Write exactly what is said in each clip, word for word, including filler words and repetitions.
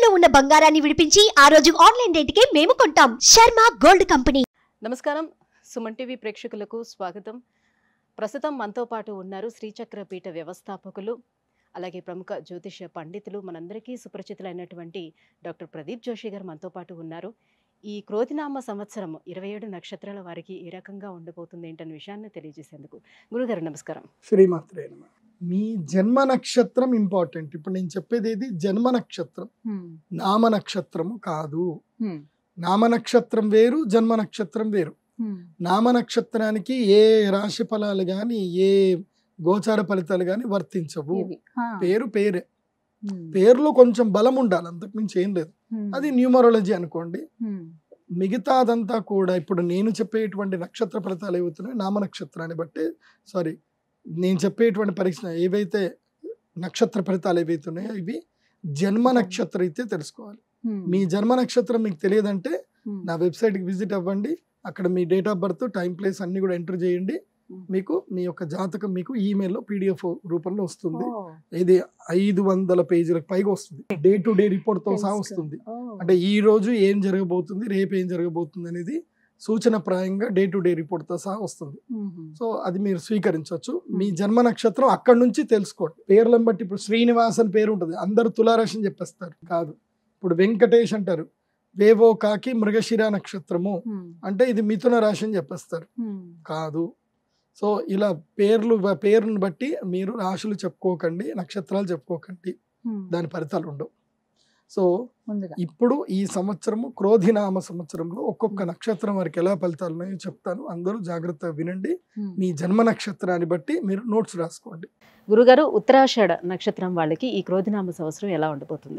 తాకట్టులో ఉన్న బంగారాన్ని విడిపించి ఆ రోజు ఆన్లైన్ రేటుకే మేము కొంటాం. Sharma gold company. నమస్కారం, సుమన్ టీవీ ప్రేక్షకులకు స్వాగతం. ప్రస్తుతం మనతో పాటు ఉన్నారు శ్రీచక్ర పీఠ వ్యవస్థాపకులు, అలాగే ప్రముఖ జ్యోతిష్య పండితులు, మనందరికీ సుపరిచితులైనటువంటి డాక్టర్ ప్రదీప్ జోషి గారు మనతో పాటు ఉన్నారు. ఈ క్రోధినామ సంవత్సరం ఇరవై ఏడు నక్షత్రాల వారికి ఏ రకంగా ఉండబోతుంది ఏంటనే విషయాన్ని తెలియజేసేందుకు గురుగారు నమస్కారం. శ్రీమాత్రే నమః. మీ జన్మ నక్షత్రం ఇంపార్టెంట్. ఇప్పుడు నేను చెప్పేది ఏది జన్మ నక్షత్రం, నామ నక్షత్రము కాదు. నామ నక్షత్రం వేరు, జన్మ నక్షత్రం వేరు. నామ నక్షత్రానికి ఏ రాశి ఫలాలు గాని ఏ గోచార ఫలితాలు గాని వర్తించవు. పేరు పేరే, పేరులో కొంచెం బలం ఉండాలి, అంతకుమించి ఏం లేదు. అది న్యూమరాలజీ అనుకోండి. మిగతాదంతా కూడా ఇప్పుడు నేను చెప్పేటువంటి నక్షత్ర ఫలితాలు ఏవవుతున్నాయి నామ నక్షత్రాన్ని బట్టి, సారీ నేను చెప్పేటువంటి పరీక్ష ఏవైతే నక్షత్ర ఫలితాలు ఏవైతున్నాయో ఇవి జన్మ నక్షత్రం అయితే తెలుసుకోవాలి. మీ జన్మ నక్షత్రం మీకు తెలియదంటే నా వెబ్సైట్కి విజిట్ అవ్వండి. అక్కడ మీ date of birth, time, place అన్ని కూడా ఎంటర్ చేయండి. మీకు మీ యొక్క జాతకం మీకు ఈమెయిల్లో పీడిఎఫ్ రూపంలో వస్తుంది. ఇది ఐదు వందల పేజీలకు పైగా వస్తుంది. డే టు డే రిపోర్ట్ తో సహా వస్తుంది. అంటే ఈ రోజు ఏం జరగబోతుంది, రేపు ఏం జరగబోతుంది అనేది సూచన ప్రాయంగా డే టు డే రిపోర్ట్ తో సహా వస్తుంది. సో అది మీరు స్వీకరించవచ్చు. మీ జన్మ నక్షత్రం అక్కడ నుంచి తెలుసుకోండి. పేర్లను బట్టి ఇప్పుడు శ్రీనివాస్ అని పేరు ఉంటుంది, అందరు తులారాశి అని చెప్పేస్తారు. కాదు. ఇప్పుడు వెంకటేష్ అంటారు, వేవో కాకి మృగశిర నక్షత్రము అంటే ఇది మిథున రాశి అని చెప్పేస్తారు. కాదు. సో ఇలా పేర్లు పేరుని బట్టి మీరు రాశులు చెప్పుకోకండి, నక్షత్రాలు చెప్పుకోకండి, దాని ఫలితాలు ఉండవు. సో ఇప్పుడు ఈ సంవత్సరము క్రోధినామ సంవత్సరంలో ఒక్కొక్క నక్షత్రం వారికి ఎలా ఫలితాలు ఉన్నాయో చెప్తాను. అందరూ జాగ్రత్తగా వినండి. మీ జన్మ నక్షత్రాన్ని బట్టి మీరు నోట్స్ రాసుకోండి. గురుగారు, ఉత్తరాషాఢ నక్షత్రం వాళ్ళకి ఈ క్రోధినామ సంవత్సరం ఎలా ఉండబోతుంది?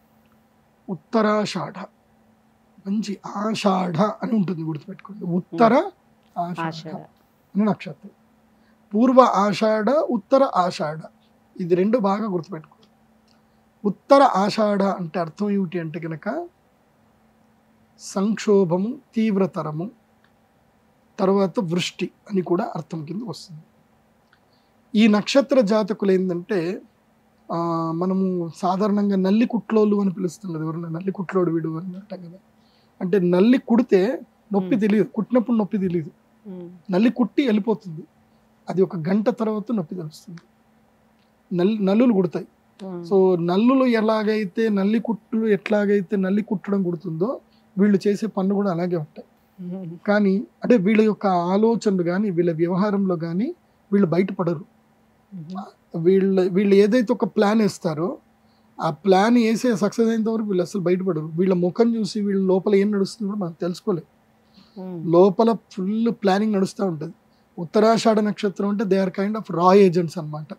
ఉత్తరాషాఢ మంచి ఆషాఢ అని ఉంటుంది, గుర్తుపెట్టుకోండి. ఉత్తర ఆషాఢ అని నక్షత్రం. పూర్వ ఆషాఢ, ఉత్తర ఆషాఢ, ఇది రెండు బాగా గుర్తుపెట్టుకోండి. ఉత్తర ఆషాఢ అంటే అర్థం ఏమిటి అంటే కనుక సంక్షోభము, తీవ్రతరము, తర్వాత వృష్టి అని కూడా అర్థం కింద వస్తుంది. ఈ నక్షత్ర జాతకులు ఏంటంటే మనము సాధారణంగా నల్లి కుట్లోళ్ళు అని పిలుస్తున్నది. ఎవరన్నా నల్లి కుట్లోడు వీడు అని అంటాం కదా. అంటే నల్లి కుడితే నొప్పి తెలియదు, కుట్టినప్పుడు నొప్పి తెలియదు. నల్లి కుట్టి వెళ్ళిపోతుంది, అది ఒక గంట తర్వాత నొప్పి తెలుస్తుంది. నల్లి నల్లులు కుడతాయి. సో నల్లులు ఎలాగైతే నల్లి కుట్లు ఎట్లాగైతే నల్లి కుట్టడం కుడుతుందో వీళ్ళు చేసే పనులు కూడా అలాగే ఉంటాయి. కానీ అంటే వీళ్ళ యొక్క ఆలోచనలు కానీ వీళ్ళ వ్యవహారంలో కానీ వీళ్ళు బయటపడరు. వీళ్ళ వీళ్ళు ఏదైతే ఒక ప్లాన్ వేస్తారో ఆ ప్లాన్ వేసే సక్సెస్ అయినంత వరకు వీళ్ళు అసలు బయటపడరు. వీళ్ళ ముఖం చూసి వీళ్ళ లోపల ఏం నడుస్తుందో మనం తెలుసుకోలేదు. లోపల ఫుల్ ప్లానింగ్ నడుస్తూ ఉంటుంది. ఉత్తరాషాఢ నక్షత్రం అంటే దే ఆర్ కైండ్ ఆఫ్ రా ఏజెంట్స్ అనమాట.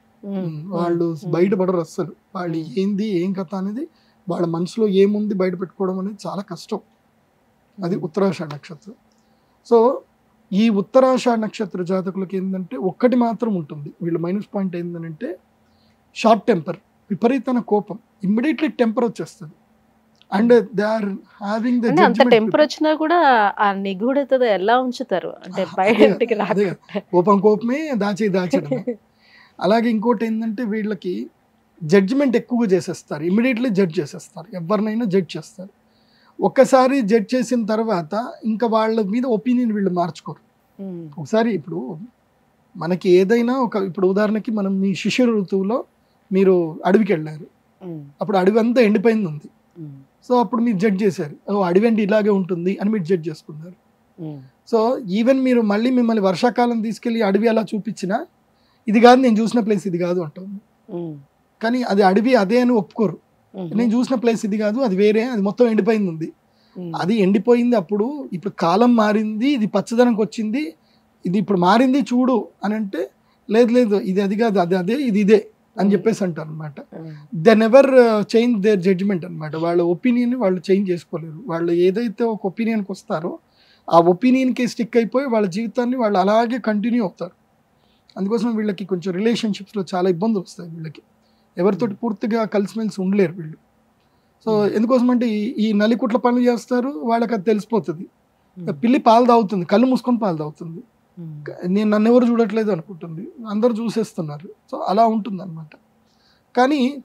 వాళ్ళు బయటపడరు అస్సలు. వాళ్ళు ఏంది ఏం కథ అనేది వాళ్ళ మనసులో ఏముంది బయట పెట్టుకోవడం అనేది చాలా కష్టం. అది ఉత్తరాషాఢ నక్షత్రం. సో ఈ ఉత్తరాషాఢ నక్షత్ర జాతకులకి ఏంటంటే ఒక్కటి మాత్రం ఉంటుంది, వీళ్ళ మైనస్ పాయింట్ ఏంటంటే షార్ట్ టెంపర్, విపరీతమైన కోపం, ఇమ్మీడియట్లీ టెంపర్ వచ్చేస్తుంది. And they are having the అంత టెంపర్ వచ్చినా కూడా ఆ నిగూఢత ఎలా ఉంచుతారు అంటే బయటికి రాదు. కోపం కోపమే, దాచి దాచడమే. అలాగే ఇంకోటి ఏంటంటే వీళ్ళకి జడ్జిమెంట్ ఎక్కువగా చేసేస్తారు, ఇమ్మీడియట్లీ జడ్జ్ చేసేస్తారు, ఎవరినైనా జడ్జ్ చేస్తారు. ఒక్కసారి జడ్జ్ చేసిన తర్వాత ఇంకా వాళ్ళ మీద ఒపీనియన్ వీళ్ళు మార్చుకోరు. ఒకసారి ఇప్పుడు మనకి ఏదైనా ఒక ఇప్పుడు ఉదాహరణకి మనం మీ శిశిర ఋతువులో మీరు అడవికి వెళ్ళారు, అప్పుడు అడవి అంతా ఎండిపోయింది ఉంది. సో అప్పుడు మీరు జడ్జ్ చేశారు, ఓ అడవి అంటే ఇలాగే ఉంటుంది అని మీరు జడ్జ్ చేసుకున్నారు. సో ఈవెన్ మీరు మళ్ళీ మిమ్మల్ని వర్షాకాలం తీసుకెళ్ళి అడవి అలా చూపించినా ఇది కాదు నేను చూసిన ప్లేస్ ఇది కాదు అంటుంది. కానీ అది అడవి అదే అని ఒప్పుకోరు. నేను చూసిన ప్లేస్ ఇది కాదు, అది వేరే, అది మొత్తం ఎండిపోయింది ఉంది. అది ఎండిపోయింది, అప్పుడు ఇప్పుడు కాలం మారింది, ఇది పచ్చదనంకి వచ్చింది, ఇది ఇప్పుడు మారింది చూడు అని అంటే లేదు లేదు ఇది అది కాదు, అది అదే, ఇది ఇదే అని చెప్పేసి అంటారు అనమాట. They never change their judgement అనమాట. వాళ్ళ ఒపీనియన్ వాళ్ళు చేంజ్ చేసుకోలేరు. వాళ్ళు ఏదైతే ఒక ఒపీనియన్కి వస్తారో ఆ ఒపీనియన్కి స్టిక్ అయిపోయి వాళ్ళ జీవితాన్ని వాళ్ళు అలాగే కంటిన్యూ అవుతారు. అందుకోసం వీళ్ళకి కొంచెం రిలేషన్షిప్స్లో చాలా ఇబ్బందులు వస్తాయి. వీళ్ళకి ఎవరితోటి పూర్తిగా కలిసిమెలిసి ఉండలేరు వీళ్ళు. సో ఎందుకోసం అంటే ఈ నలికుట్ల పనులు చేస్తారు, వాళ్ళకి అది తెలిసిపోతుంది. పిల్లి పాలు తాగుతుంది, కళ్ళు మూసుకొని పాలు తాగుతుంది, నేను నన్ను ఎవరు చూడట్లేదు అనుకుంటుంది, అందరూ చూసేస్తున్నారు. సో అలా ఉంటుంది అనమాట. కానీ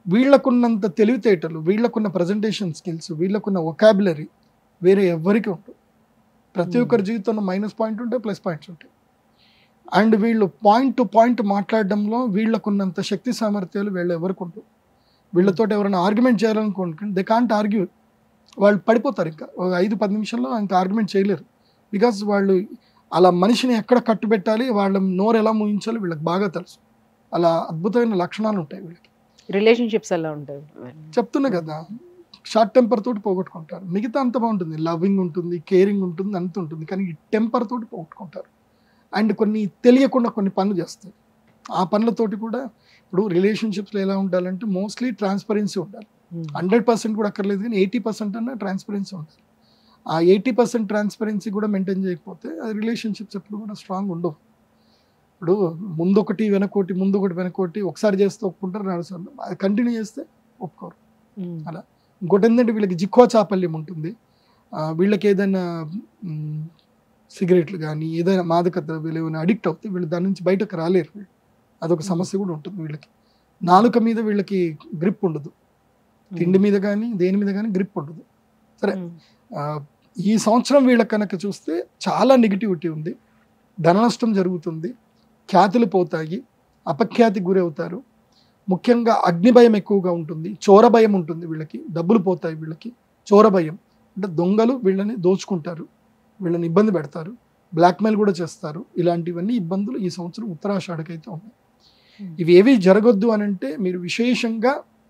వీళ్ళకున్నంత తెలివితేటలు, వీళ్ళకున్న ప్రజెంటేషన్ స్కిల్స్, వీళ్ళకున్న వొకాబులరీ వేరే ఎవ్వరికి ఉంటుంది. ప్రతి ఒక్కరి జీవితంలో మైనస్ పాయింట్ ఉంటాయి, ప్లస్ పాయింట్స్ ఉంటాయి. అండ్ వీళ్ళు పాయింట్ టు పాయింట్ మాట్లాడడంలో వీళ్ళకున్నంత శక్తి సామర్థ్యాలు వీళ్ళు ఎవరికి ఉంటుంది. వీళ్ళతో ఎవరైనా ఆర్గ్యుమెంట్ చేయాలనుకుంటే దే కాంట్ ఆర్గ్యూ, వాళ్ళు పడిపోతారు. ఇంకా ఒక ఐదు పది నిమిషాల్లో ఇంకా ఆర్గ్యుమెంట్ చేయలేరు. బికాస్ వాళ్ళు అలా మనిషిని ఎక్కడ కట్టుబెట్టాలి, వాళ్ళ నోరు ఎలా ముగించాలి వీళ్ళకి బాగా తెలుసు. అలా అద్భుతమైన లక్షణాలు ఉంటాయి వీళ్ళకి. రిలేషన్షిప్స్ ఎలా ఉంటాయి? చెప్తున్నా కదా, షార్ట్ టెంపర్ తోటి పోగొట్టుకుంటారు. మిగతా అంత బాగుంటుంది, లవింగ్ ఉంటుంది, కేరింగ్ ఉంటుంది, అంత ఉంటుంది. కానీ ఈ టెంపర్ తోటి పోగొట్టుకుంటారు. అండ్ కొన్ని తెలియకుండా కొన్ని పనులు చేస్తారు. ఆ పనులతోటి కూడా ఇప్పుడు రిలేషన్షిప్స్లో ఎలా ఉండాలంటే మోస్ట్లీ ట్రాన్స్పరెన్సీ ఉండాలి. హండ్రెడ్ పర్సెంట్ కూడా అక్కర్లేదు, కానీ ఎయిటీ పర్సెంట్ అన్న ట్రాన్స్పరెన్సీ ఉండాలి. ఆ ఎయిటీ పర్సెంట్ ట్రాన్స్పరెన్సీ కూడా మెయింటైన్ చేయకపోతే అది రిలేషన్షిప్స్ ఎప్పుడు కూడా స్ట్రాంగ్ ఉండవు. ఇప్పుడు ముందొకటి వెనకోటి, ముందొకటి వెనకోటి ఒకసారి చేస్తే ఒప్పుకుంటారు, నడుస్తారు. అది కంటిన్యూ చేస్తే ఒప్పుకోరు. అలా ఇంకోటి ఏంటంటే వీళ్ళకి జిక్కువ చాపల్యం ఉంటుంది. వీళ్ళకి ఏదైనా సిగరెట్లు కానీ ఏదైనా మాదక ద్రవ్యాలు ఏమైనా అడిక్ట్ అవుతే వీళ్ళు దాని నుంచి బయటకు రాలేరు. అదొక సమస్య కూడా ఉంటుంది వీళ్ళకి. నాలుక మీద వీళ్ళకి గ్రిప్ ఉండదు, తిండి మీద కానీ దేని మీద కానీ గ్రిప్ ఉండదు. సరే, ఈ సంవత్సరం వీళ్ళకి కనుక చూస్తే చాలా నెగిటివిటీ ఉంది, ధన నష్టం జరుగుతుంది, ఖ్యాతులు పోతాయి, అపఖ్యాతికి గురి అవుతారు. ముఖ్యంగా అగ్ని భయం ఎక్కువగా ఉంటుంది, చోర భయం ఉంటుంది వీళ్ళకి, డబ్బులు పోతాయి వీళ్ళకి. చోర భయం అంటే దొంగలు వీళ్ళని దోచుకుంటారు, వీళ్ళని ఇబ్బంది పెడతారు, బ్లాక్మెయిల్ కూడా చేస్తారు. ఇలాంటివన్నీ ఇబ్బందులు ఈ సంవత్సరం ఉత్తరాషాఢకైతే ఉన్నాయి. ఇవి ఏవి జరగొద్దు అని అంటే మీరు విశేషంగా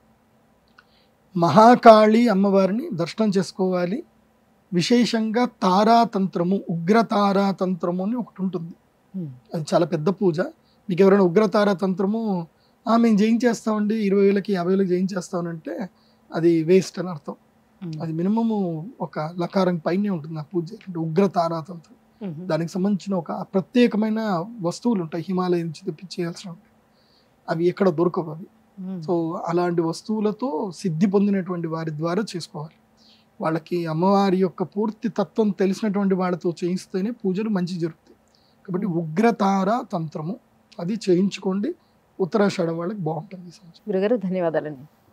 మహాకాళి అమ్మవారిని దర్శనం చేసుకోవాలి. విశేషంగా తారాతంత్రము, ఉగ్రతారాతంత్రము అని ఒకటి ఉంటుంది. అది చాలా పెద్ద పూజ. మీకు ఎవరైనా ఉగ్రతారాతంత్రము మేము జయించేస్తామండి, ఇరవై వేలకి యాభై వేలకి జయించేస్తామనంటే అది వేస్ట్ అని అర్థం. అది మినిమము ఒక లకారం పైనే ఉంటుంది ఆ పూజ. అంటే ఉగ్రతారాతంత్రం, దానికి సంబంధించిన ఒక ప్రత్యేకమైన వస్తువులు ఉంటాయి, హిమాలయం నుంచి తెప్పించేయాల్సిన ఉంటాయి. అవి ఎక్కడ దొరకవు అవి. సో అలాంటి వస్తువులతో సిద్ధి పొందినటువంటి వారి ద్వారా చేసుకోవాలి. వాళ్ళకి అమ్మవారి యొక్క పూర్తి తత్వం తెలిసినటువంటి వాళ్ళతో చేయిస్తేనే పూజలు మంచి జరుగుతాయి. కాబట్టి ఉగ్రతార తంత్రము అది చేయించుకోండి, ఉత్తరాషాఢ వాళ్ళకి బాగుంటుంది. గురుగారు ధన్యవాదాలండి.